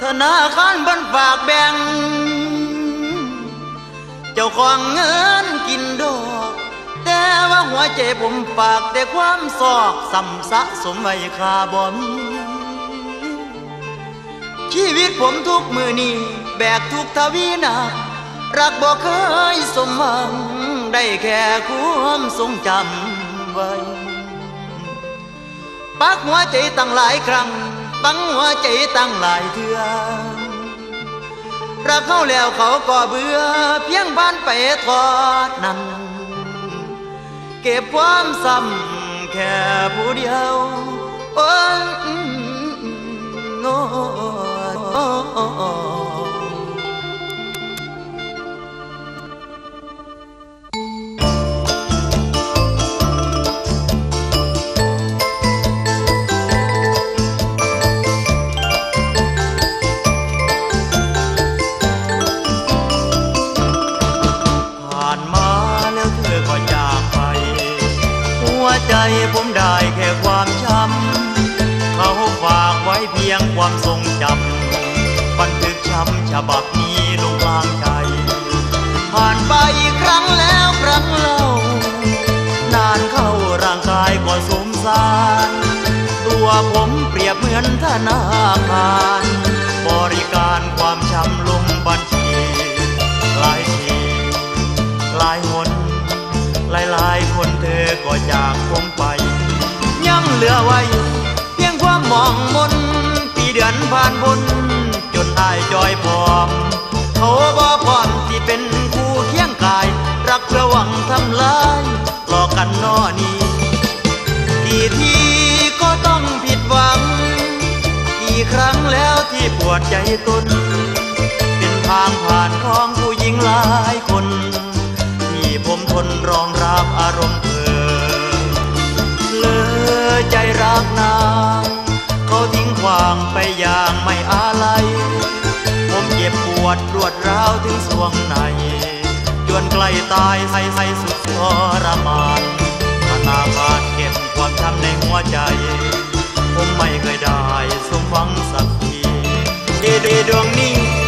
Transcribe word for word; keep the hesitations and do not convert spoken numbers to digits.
ธนาคารบันฝากแบ่งเจ้าของเงินกินดอกแต่ว่าหัวใจผมฝากแต่ความซอกสัมสะสมไว้ค่าบ่มีชีวิตผมทุกมือนี้แบกทุกทวีนารักบ่เคยสมหวังได้แค่ความทรงจำไว้ปักหัวใจตั้งหลายครั้งบังหัวใจตั้งหลายเทื่อรักเขาแล้วเขาก็เบื่อเพียงบ้านไปทอดนั้นเก็บความซ้ำแค่ผู้เดียวโอ้ยโง่ใจผมได้แค่ความช้ำเขาฝากไว้เพียงความทรงจำบันทึกช้ำฉบับนี้ลงกลางใจผ่านไปอีกครั้งแล้วครั้งเล่านานเข้าร่างกายก็สมสารตัวผมเปรียบเหมือนธนาคารบริการความช้ำลงบัญชีหลายทีหลายหนหลายๆคนเธอก็จากผมไปยังเหลือไว้เพียงความมองมนปีเดือนผ่านพ้นจนอายจอยพร้อมเขาบ่พร้อมที่เป็นคู่เคียงกายรักเพื่อหวังทำลายหลอกกันนอนี้กี่ทีก็ต้องผิดหวังกี่ครั้งแล้วที่ปวดใจตนเป็นทางผ่านของผู้หญิงหลายคนผมทนรองรับอารมณ์เธอเลยใจรักนางเขาทิ้งขวางไปอย่างไม่อาลัยผมเจ็บปวดรวดร้าวถึงสวงในจนใกล้ตายให้ให้สุดทรมานธนาคารเก็บความช้ำในหัวใจผมไม่เคยได้สมหวังสักทีเดเดดวงนี้